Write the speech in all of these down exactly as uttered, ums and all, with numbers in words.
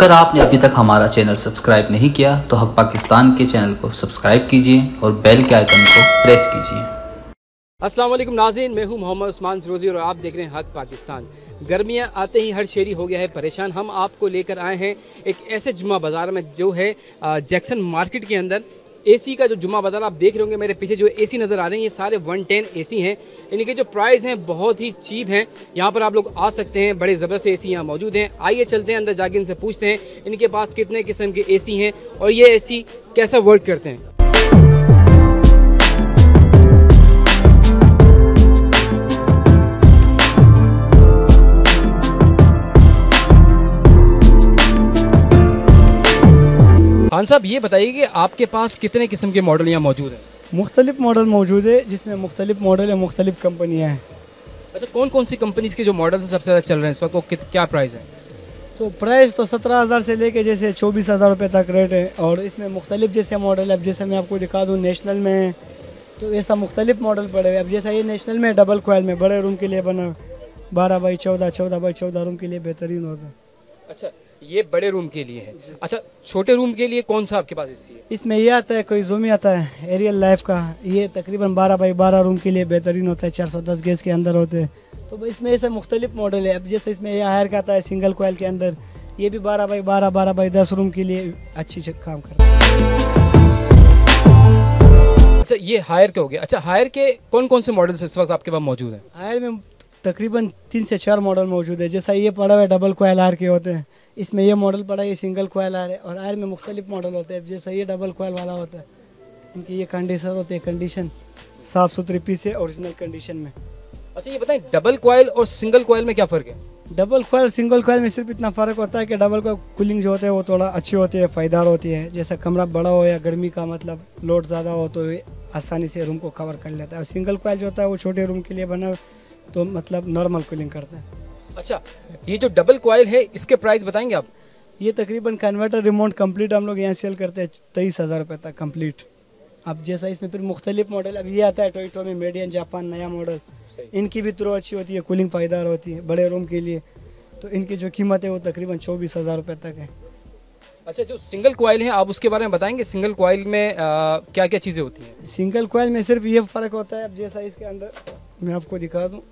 अगर आपने अभी तक हमारा चैनल सब्सक्राइब नहीं किया तो हक पाकिस्तान के चैनल को सब्सक्राइब कीजिए और बेल के आइकन को प्रेस कीजिए। अस्सलाम वालेकुम नाज़रीन, मैं हूं मोहम्मद उस्मान फिरोजी और आप देख रहे हैं हक पाकिस्तान। गर्मियां आते ही हर शहरी हो गया है परेशान। हम आपको लेकर आए हैं एक ऐसे जुम्मा बाज़ार में जो है जैक्सन मार्केट के अंदर। एसी का जो जुम्मा बाज़ार आप देख रहे होंगे, मेरे पीछे जो एसी नज़र आ रहे हैं ये सारे वन टेन एसी हैं। इनके जो प्राइस हैं बहुत ही चीप हैं। यहाँ पर आप लोग आ सकते हैं, बड़े ज़बरदस्त एसी यहाँ मौजूद हैं। आइए चलते हैं अंदर, जाके इनसे पूछते हैं इनके पास कितने किस्म के एसी हैं और ये एसी कैसा वर्क करते हैं। खान साहब ये बताइए कि आपके पास कितने किस्म के मॉडल यहाँ मौजूद हैं? मुख्तलिफ मॉडल मौजूद है, जिसमें मुख्तलिफ मॉडल है, मुख्तलिफ कंपनियाँ हैं। अच्छा, कौन कौन सी कंपनीज़ के जो मॉडल सबसे ज़्यादा चल रहे हैं इस वक्त, वो क्या प्राइस है? तो प्राइस तो सत्रह हज़ार से लेके जैसे चौबीस हज़ार रुपये तक रेट है। और इसमें मुख्तलिफ जैसे मॉडल है, अब जैसे मैं आपको दिखा दूँ नेशनल में तो ऐसा मुख्तलिफ मॉडल पड़े हुए। अब जैसा ये नेशनल में डबल कोयल में बड़े रूम के लिए बना, बारह बाई चौदह चौदह बाई चौदह रूम के लिए बेहतरीन होता है। अच्छा, ये बड़े रूम के लिए है। अच्छा, छोटे रूम के लिए कौन सा आपके पास एसी है? इसमें ये आता है, कोई ज़ूमी आता है एरियल लाइफ का, ये तकरीबन बारह बाई बारह रूम के लिए बेहतरीन होता है, चार सौ दस गैस के अंदर होते हैं। तो इसमें ऐसे मुख्तलिफ मॉडल है। अब जैसे इसमें ये हायर का आता है सिंगल कोयल के अंदर, ये भी बारह बाई बारह बारह बाई दस रूम के लिए अच्छी काम करता है। अच्छा, ये हायर के हो गया। अच्छा, हायर के कौन कौन से मॉडल्स इस वक्त आपके पास मौजूद हैं? हायर में तकरीबन तीन से चार मॉडल मौजूद है। जैसा ये पड़ा हुआ है डबल कोयल आर के होते हैं, इसमें ये मॉडल पड़ा है, ये सिंगल कोयल आर है। और आर में मुख्तलिफ मॉडल होते हैं। जैसा ये डबल कोयल वाला होता है, इनकी ये कंडीशन होते हैं, कंडीशन साफ़ सुथरी पीस है ओरिजिनल कंडीशन में। अच्छा, ये बताएं डबल कोयल और सिंगल कोयल में क्या फ़र्क है? डबल कोयल सिंगल कोयल में सिर्फ इतना फ़र्क होता है कि डबल कोयल कूलिंग जो होते हैं वो थोड़ा अच्छी होती है, फ़ायदार होती है। जैसा कमरा बड़ा हो या गर्मी का मतलब लोड ज़्यादा हो तो आसानी से रूम को कवर कर लेता है। और सिंगल कोयल जो होता है वो छोटे रूम के लिए बना तो मतलब नॉर्मल कूलिंग करता है। अच्छा, ये जो डबल कोयल है इसके प्राइस बताएंगे आप? ये तकरीबन कन्वर्टर रिमोट कंप्लीट हम लोग यहाँ सेल करते हैं तेईस हज़ार रुपये तक कंप्लीट। अब जैसा इसमें फिर मुख्तलिफ मॉडल, अब ये आता है टोयोटो में मेड इन जापान नया मॉडल, इनकी भी थ्रो अच्छी होती है, कूलिंग फ़ायदार होती है बड़े रूम के लिए। तो इनकी जो कीमत है वो तकरीबन चौबीस हज़ार रुपये तक है। अच्छा, जो सिंगल कोयल है आप उसके बारे में बताएंगे? सिंगल कोयल में आ, क्या क्या चीज़ें होती हैं? सिंगल कोयल में सिर्फ ये फ़र्क होता है, अब जैसा इसके अंदर मैं आपको दिखा दूँ,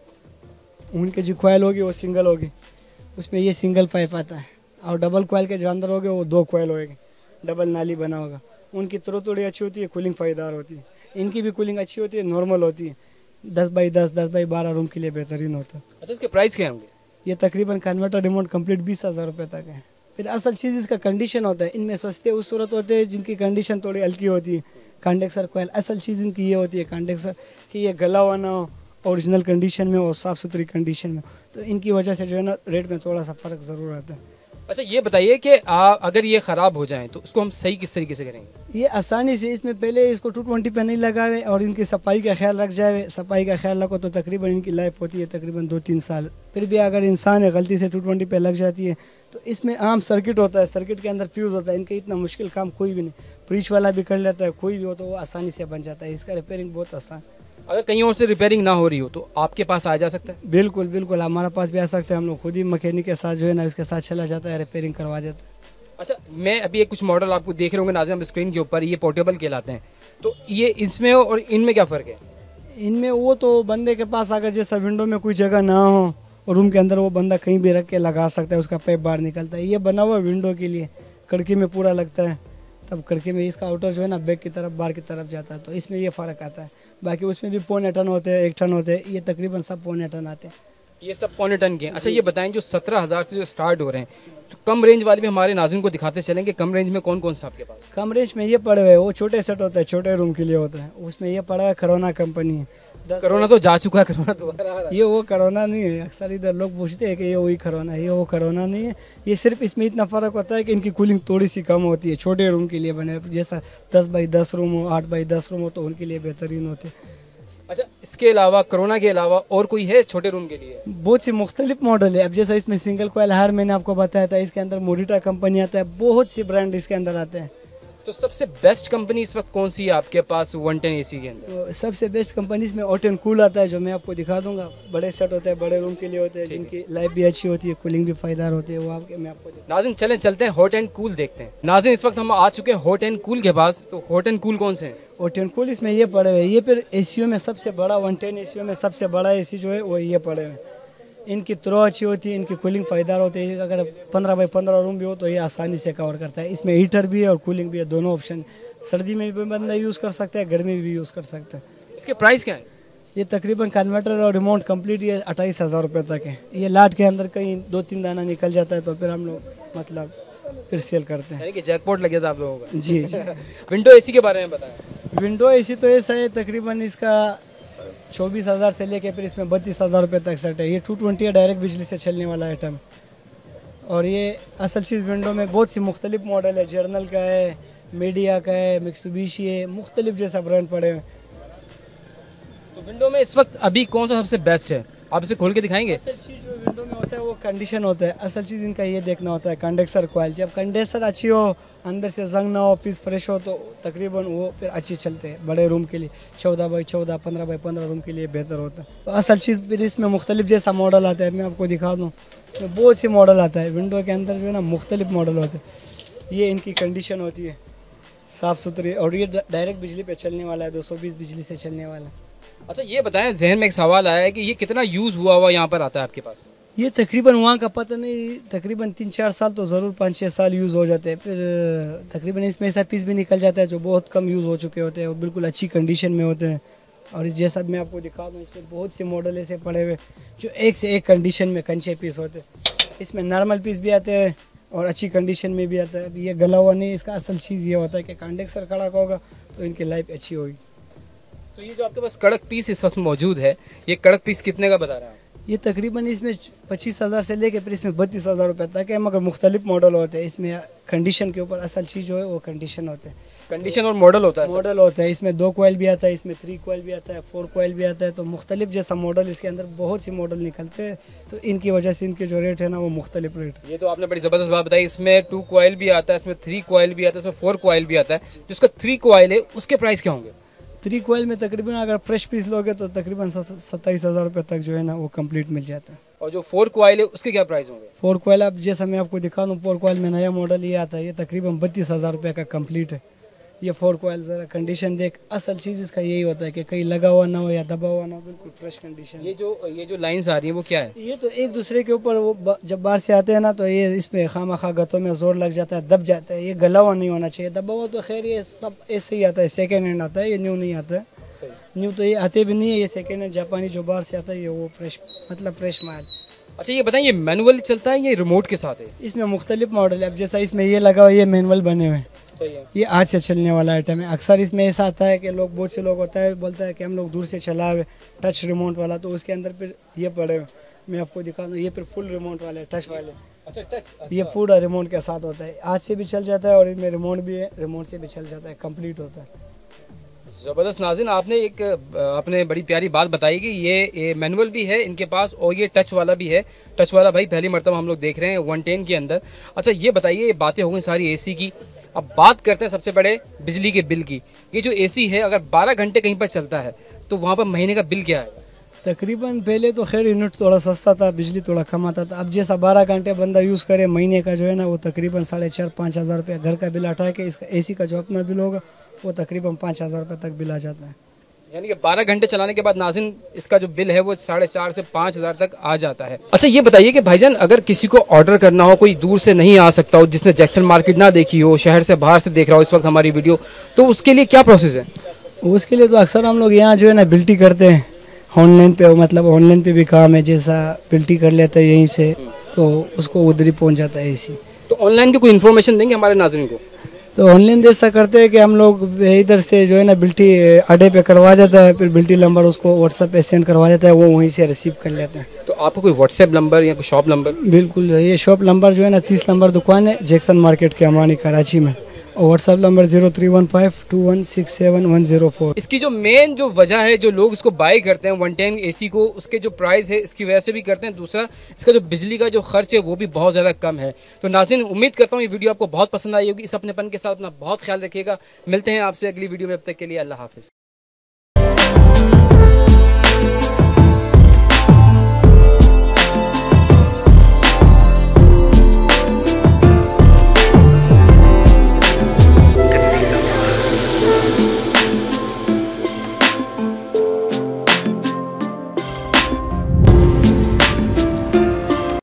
उनके जो कोयल होगी वो सिंगल होगी, उसमें ये सिंगल पाइप आता है। और डबल कोयल के जो अंदर होगे वो दो कोयल होगी, डबल नाली बना होगा। उनकी थ्रो थोड़ी अच्छी होती है, कूलिंग फ़ायदार होती है। इनकी भी कूलिंग अच्छी होती है, नॉर्मल होती है, दस बाई दस दस बाई बारह रूम के लिए बेहतरीन होता है। अच्छा, इसके प्राइस क्या होंगे? ये तकरीबन कन्वर्टर रिमोट कंप्लीट बीस हज़ार रुपये तक है। फिर असल चीज़ इसका कंडीशन होता है। इनमें सस्ते उस सूरत होते हैं जिनकी कंडीशन थोड़ी हल्की होती है। कंडेंसर कोयल असल चीज़ इनकी ये होती है कंडेंसर कि ये गला हुआ ना हो, ओरिजिनल कंडीशन में और साफ़ सुथरी कंडीशन में, तो इनकी वजह से जो है ना रेट में थोड़ा सा फ़र्क ज़रूर आता है। अच्छा, ये बताइए कि आ, अगर ये ख़राब हो जाए तो उसको हम सही किस तरीके से करेंगे? ये आसानी से, इसमें पहले इसको टू ट्वेंटी पे नहीं लगावे और इनकी सफाई का ख्याल रख जाए। सफाई का ख्याल रखो तो तकरीबन इनकी लाइफ होती है तकरीबन दो तीन साल। फिर भी अगर इंसान है गलती से टू ट्वेंटी पे लग जाती है तो इसमें आम सर्किट होता है, सर्किट के अंदर फ्यूज़ होता है। इनका इतना मुश्किल काम कोई भी नहीं, ब्रिज वाला भी कर लेता है, कोई भी हो तो वो आसानी से बन जाता है। इसका रिपेयरिंग बहुत आसान। अगर कहीं और से रिपेयरिंग ना हो रही हो तो आपके पास आ जा सकता है? बिल्कुल बिल्कुल, हमारे पास भी आ सकते हैं। हम लोग खुद ही मैकेनिक के साथ जो है ना उसके साथ चला जाता है, रिपेयरिंग करवा देता है। अच्छा, मैं अभी एक कुछ मॉडल आपको देख रहे होंगे नाज़रीन स्क्रीन के ऊपर, ये पोर्टेबल कहलाते हैं, तो ये इसमें और इनमें क्या फ़र्क है? इनमें वो तो बंदे के पास अगर जैसा विंडो में कोई जगह ना हो और रूम के अंदर वो बंदा कहीं भी रख के लगा सकता है, उसका पाइप बाहर निकलता है। ये बना हुआ विंडो के लिए, कड़की में पूरा लगता है, तब कड़के में इसका आउटर जो है ना बैक की तरफ बाहर की तरफ जाता है, तो इसमें ये फ़र्क आता है। बाकी उसमें भी पौने टन होते हैं, एक टन होते हैं, ये तकरीबन सब पौने टन आते हैं। ये सब पौने टन के। अच्छा, ये बताएं जो सत्रह हज़ार से जो स्टार्ट हो रहे हैं, तो कम रेंज वाले भी हमारे नाज़रीन को दिखाते चलेंगे। कम रेंज में कौन कौन सा आपके पास? कम रेंज में ये पड़े हुए वो छोटे सेट होता है, छोटे रूम के लिए होता है। उसमें ये पड़ा है करोना कंपनी है। करोना तो जा चुका है, करोना दोबारा आ रहा है। ये वो करोना नहीं है। अक्सर इधर लोग पूछते हैं कि ये वही करोना है, ये वो करोना नहीं है। ये सिर्फ इसमें इतना फ़र्क होता है कि इनकी कूलिंग थोड़ी सी कम होती है। छोटे रूम के लिए बने, जैसा दस बाई दस रूम हो, आठ बाई दस रूम हो तो उनके लिए बेहतरीन होते हैं। अच्छा, इसके अलावा कोरोना के अलावा और कोई है छोटे रूम के लिए? बहुत सी मुख्तलिफ मॉडल है। अब जैसा इसमें सिंगल कोयल हायर मैंने आपको बताया था, इसके अंदर मोरिटा कंपनी आता है, बहुत सी ब्रांड इसके अंदर आते हैं। तो सबसे बेस्ट कंपनी इस वक्त कौन सी है आपके पास वन टेन ए सी के अंदर? तो सबसे बेस्ट कंपनीज में हॉट एंड कूल आता है, जो मैं आपको दिखा दूंगा। बड़े सेट होते हैं, बड़े रूम के लिए होते हैं, जिनकी लाइफ भी अच्छी होती है, कूलिंग भी फायदार होती है, वो आपके मैं आपको दिखा- नाज़रीन चलें चलते हैं हॉट एंड कूल देखते हैं। नाज़रीन इस वक्त हम आ चुके हैं हॉट एंड कूल के पास। तो हॉट एंड कूल कौन से हैं? हॉट एंड कूल इसमें ये पड़े हुए हैं। ये फिर एसीओ में सबसे बड़ा वन टेन एसीओ में सबसे बड़ा एसी जो है वो ये पड़े हुए हैं। इनकी थ्रो अच्छी होती है, इनकी कूलिंग फायदार होती है। अगर पंद्रह बाई पंद्रह रूम भी हो तो ये आसानी से कवर करता है। इसमें हीटर भी है और कूलिंग भी है, दोनों ऑप्शन। सर्दी में भी बंदा यूज़ कर सकता है, गर्मी में भी यूज़ कर सकता है। इसके प्राइस क्या है? ये तकरीबन कन्वर्टर और रिमोट कंप्लीट ये अट्ठाईस हज़ार रुपये तक है। ये लाट के अंदर कहीं दो तीन दाना निकल जाता है तो फिर हम लोग मतलब फिर सेल करते हैं। यानी कि जैकपॉट लगे था आप लोगों का। जी जी। विंडो एसी के बारे में बताएं। विंडो एसी तो ऐसा है, तकरीबन इसका चौबीस हज़ार से लेके फिर इसमें बत्तीस हज़ार रुपये तक सेट है। ये टू ट्वेंटी है, डायरेक्ट बिजली से चलने वाला आइटम। और ये असल चीज़ विंडो में बहुत सी मुख्तलिफ मॉडल है। जर्नल का है, मीडिया का है, मित्सुबिशी है, मुख्तलिफ जैसा ब्रांड पड़े हैं। तो विंडो में इस वक्त अभी कौन सा सबसे बेस्ट है, आप इसे खोल के दिखाएंगे? असल चीज़ जो विंडो में होता है वो कंडीशन होता है। असल चीज़ इनका ये देखना होता है कंडेंसर कॉइल। जब कंडेंसर अच्छी हो, अंदर से जंग ना हो, पीस फ्रेश हो, तो तकरीबन वो फिर अच्छी चलते हैं। बड़े रूम के लिए चौदह बाई चौदह पंद्रह बाई पंद्रह रूम के लिए बेहतर होता है। तो असल चीज़ फिर इसमें मुख्तलिफ जैसा मॉडल आता है। मैं आपको दिखा दूँ, इसमें बहुत सी मॉडल आता है। विंडो के अंदर जो है ना मुख्तलिफ मॉडल होते हैं। ये इनकी कंडीशन होती है साफ़ सुथरी, और ये डायरेक्ट बिजली पे चलने वाला है, दो सौ बीस बिजली से चलने वाला है। अच्छा ये बताएं, जहन में एक सवाल आया है कि ये कितना यूज़ हुआ हुआ यहाँ पर आता है आपके पास? ये तकरीबन वहाँ का पता नहीं, तकरीबन तीन चार साल तो ज़रूर पाँच छः साल यूज़ हो जाते हैं। फिर तकरीबन इसमें ऐसा पीस भी निकल जाता है जो बहुत कम यूज़ हो चुके होते हैं और बिल्कुल अच्छी कंडीशन में होते हैं। और इस जैसा मैं आपको दिखा दूँ, इसमें बहुत से मॉडल ऐसे पड़े हुए जो एक से एक कंडीशन में कंचे पीस होते हैं। इसमें नॉर्मल पीस भी आते हैं और अच्छी कंडीशन में भी आता है। अभी ये गला हुआ नहीं, इसका असल चीज़ ये होता है कि कंडेंसर कड़क होगा तो इनकी लाइफ अच्छी होगी। तो ये जो आपके पास कड़क पीस इस वक्त मौजूद है, ये कड़क पीस कितने का बता रहे हैं आप? ये तकरीबन इसमें पच्चीस हज़ार से लेके फिर इसमें बत्तीस हज़ार रुपये तक है, मगर मुख्तलिफ मॉडल होते हैं। इसमें कंडीशन के ऊपर असल चीज़ जो है वो कंडीशन होते हैं। कंडीशन और मॉडल होता है सब? मॉडल होता है। इसमें दो कोयल भी आता है, इसमें थ्री कोयल भी आता है, फोर कोयल भी आता है। तो मुख्तलिफ जैसा मॉडल इसके अंदर बहुत सी मॉडल निकलते हैं, तो इनकी वजह से इनके जो रेट है ना वो मुख्तलिफ रेट है। ये तो आपने बड़ी ज़बरदस्त बात बताई। इसमें टू कोयल भी आता है, इसमें थ्री कोयल भी आता है, इसमें फोर कोयल भी आता है। जिसका थ्री कोयल है उसके प्राइस क्या होंगे? थ्री कोयल में तकरीबन अगर फ्रेश पीस लोगे तो तकरीबन सत्ताईस हज़ार रुपये तक जो है ना वो कंप्लीट मिल जाता है। और जो फोर कोयल है उसके क्या प्राइस होंगे? फोर कोयल अब जैसा मैं आपको दिखा दूँ, फोर कोयल में नया मॉडल ये आता है, ये तकरीबन बत्तीस हज़ार रुपये का कंप्लीट है। ये फोर कोयल ज़रा कंडीशन देख, असल चीज़ इसका यही होता है कि कहीं लगा हुआ ना हो या दबा हुआ ना हो, बिल्कुल फ्रेश कंडीशन। ये जो ये जो लाइंस आ रही हैं वो क्या है? ये तो एक दूसरे के ऊपर वो ब- जब बाहर से आते हैं ना तो ये इसमें खामा खा गतों में जोर लग जाता है, दब जाता है। ये गला हुआ नहीं होना चाहिए, दबा हुआ तो खैर ये सब ऐसे ही आता है, सेकेंड हैंड आता है, ये न्यू नहीं आता है। न्यू तो ये आते भी नहीं है, ये सेकेंड हैंड जापानी जो बाहर से आता है ये वो फ्रेश मतलब फ्रेश माल। अच्छा ये बताएं, ये मैनुअल चलता है या रिमोट के साथ है? इसमें मुख्तलिफ मॉडल है। अब जैसा इसमें ये लगा हुआ, ये मैनुअल बने हुए हैं, सही है। ये आज से चलने वाला आइटम है। अक्सर इसमें ऐसा आता है कि लोग बहुत से लोग होता है बोलता है कि हम लोग दूर से चला हुए टच रिमोट वाला, तो उसके अंदर फिर ये पड़े हुए। मैं आपको दिखा दूँ, ये फिर फुल रिमोट वाले टच वाले। अच्छा टच, ये पूरा रिमोट के साथ होता है, आज से भी चल जाता है और इसमें रिमोट भी है, रिमोट से भी चल जाता है, कंप्लीट होता है। ज़बरदस्त। नाज़रीन आपने एक आपने बड़ी प्यारी बात बताई कि ये ये मैनुअल भी है इनके पास और ये टच वाला भी है। टच वाला भाई पहली मरतबा हम लोग देख रहे हैं वन टेन के अंदर। अच्छा ये बताइए, ये बातें हो गई सारी एसी की, अब बात करते हैं सबसे बड़े बिजली के बिल की। ये जो एसी है अगर बारह घंटे कहीं पर चलता है तो वहाँ पर महीने का बिल क्या है? तकरीबन पहले तो खैर यूनिट थोड़ा सस्ता था, बिजली थोड़ा कम आता था। अब जैसा बारह घंटे बंदा यूज़ करे, महीने का जो है ना वो तकरीबन साढ़े चार पाँच हज़ार रुपये घर का बिल हटा के इसका एसी का जो अपना बिल होगा वो तकरीबन पाँच हज़ार रुपये तक बिल आ जाता है। यानी कि बारह घंटे चलाने के बाद नाज़रीन इसका जो बिल है वो साढ़े चार से पाँच हज़ार तक आ जाता है। अच्छा ये बताइए कि भाईजान अगर किसी को ऑर्डर करना हो, कोई दूर से नहीं आ सकता हो, जिसने जैक्सन मार्केट ना देखी हो, शहर से बाहर से देख रहा हो इस वक्त हमारी वीडियो, तो उसके लिए क्या प्रोसेस है? उसके लिए तो अक्सर हम लोग यहाँ जो है ना बिल्टी करते हैं ऑनलाइन पे, मतलब ऑनलाइन पे भी काम है, जैसा बिल्टी कर लेते हैं यहीं से तो उसको उधर ही पहुँच जाता है एसी। तो ऑनलाइन की कोई इन्फॉर्मेशन देंगे हमारे नाज़रीन को? तो ऑनलाइन ऐसा करते हैं कि हम लोग इधर से जो है ना बिल्टी अड्डे पे करवा देता है, फिर बिल्टी नंबर उसको व्हाट्सएप पे सेंड करवा देता है, वो वहीं से रिसीव कर लेते हैं। तो आपको कोई व्हाट्सएप नंबर या कोई शॉप नंबर? बिल्कुल, ये शॉप नंबर जो है ना तीस नंबर दुकान है जैक्सन मार्केट के अमानी कराची में, और WhatsApp number zero three one five two one six seven one zero four. इसकी जो मेन जो वजह है जो लोग इसको बाय करते हैं वन टेन एसी को, उसके जो प्राइस है इसकी वजह से भी करते हैं। दूसरा इसका जो बिजली का जो खर्च है वो भी बहुत ज़्यादा कम है। तो नाज़रीन उम्मीद करता हूँ ये वीडियो आपको बहुत पसंद आई होगी। इस अपनेपन के साथ अपना बहुत ख्याल रखिएगा। मिलते हैं आपसे अगली वीडियो में, अब तक के लिए अल्लाह हाफिज़।